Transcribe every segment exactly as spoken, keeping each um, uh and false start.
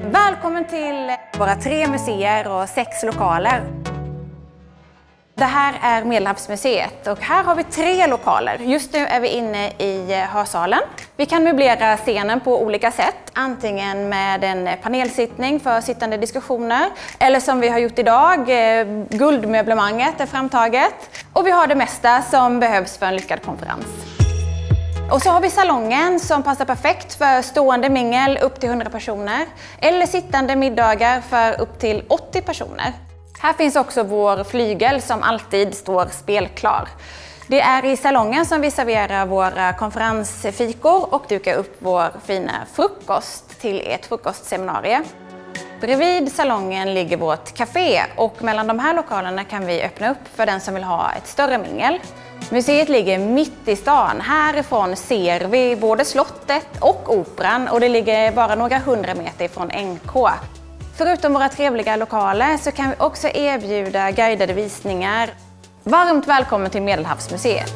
Välkommen till våra tre museer och sex lokaler. Det här är Medelhavsmuseet och här har vi tre lokaler. Just nu är vi inne i hörsalen. Vi kan möblera scenen på olika sätt. Antingen med en panelsittning för sittande diskussioner. Eller som vi har gjort idag, guldmöblemanget är framtaget. Och vi har det mesta som behövs för en lyckad konferens. Och så har vi salongen som passar perfekt för stående mingel upp till hundra personer. Eller sittande middagar för upp till åttio personer. Här finns också vår flygel som alltid står spelklar. Det är i salongen som vi serverar våra konferensfikor och dukar upp vår fina frukost till ett frukostseminarium. Bredvid salongen ligger vårt café och mellan de här lokalerna kan vi öppna upp för den som vill ha ett större mingel. Museet ligger mitt i stan. Härifrån ser vi både slottet och operan och det ligger bara några hundra meter från N K. Förutom våra trevliga lokaler så kan vi också erbjuda guidade visningar. Varmt välkommen till Medelhavsmuseet!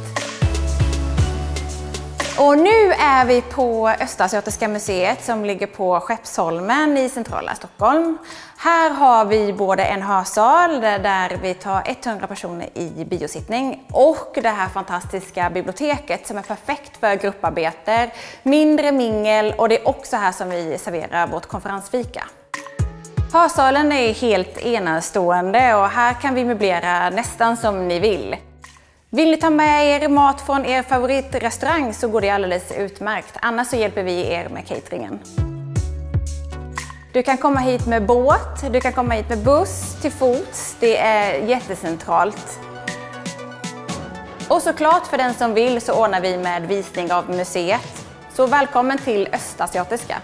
Och nu är vi på Östasiatiska museet som ligger på Skeppsholmen i centrala Stockholm. Här har vi både en hörsal där vi tar hundra personer i biosittning och det här fantastiska biblioteket som är perfekt för grupparbete, mindre mingel och det är också här som vi serverar vårt konferensfika. Hörsalen är helt enastående och här kan vi möblera nästan som ni vill. Vill ni ta med er mat från er favoritrestaurang så går det alldeles utmärkt. Annars så hjälper vi er med cateringen. Du kan komma hit med båt, du kan komma hit med buss, till fots. Det är jättecentralt. Och såklart för den som vill så ordnar vi med visning av museet. Så välkommen till Östasiatiska!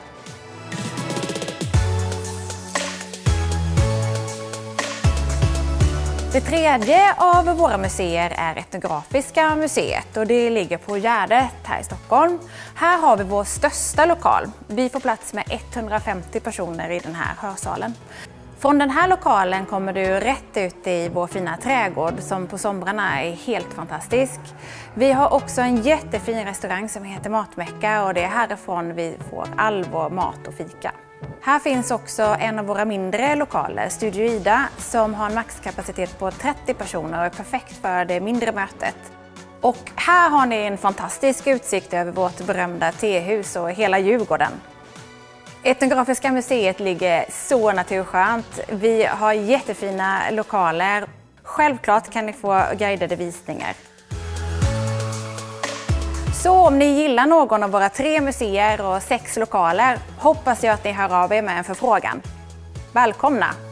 Det tredje av våra museer är Etnografiska museet och det ligger på Gärdet här i Stockholm. Här har vi vår största lokal. Vi får plats med etthundrafemtio personer i den här hörsalen. Från den här lokalen kommer du rätt ut i vår fina trädgård som på somrarna är helt fantastisk. Vi har också en jättefin restaurang som heter Matmecka och det är härifrån vi får all vår mat och fika. Här finns också en av våra mindre lokaler, Studio Ida, som har en maxkapacitet på trettio personer och är perfekt för det mindre mötet. Och här har ni en fantastisk utsikt över vårt berömda tehus och hela Djurgården. Etnografiska museet ligger så naturskönt. Vi har jättefina lokaler. Självklart kan ni få guidade visningar. Så om ni gillar någon av våra tre museer och sex lokaler hoppas jag att ni hör av er med en förfrågan. Välkomna!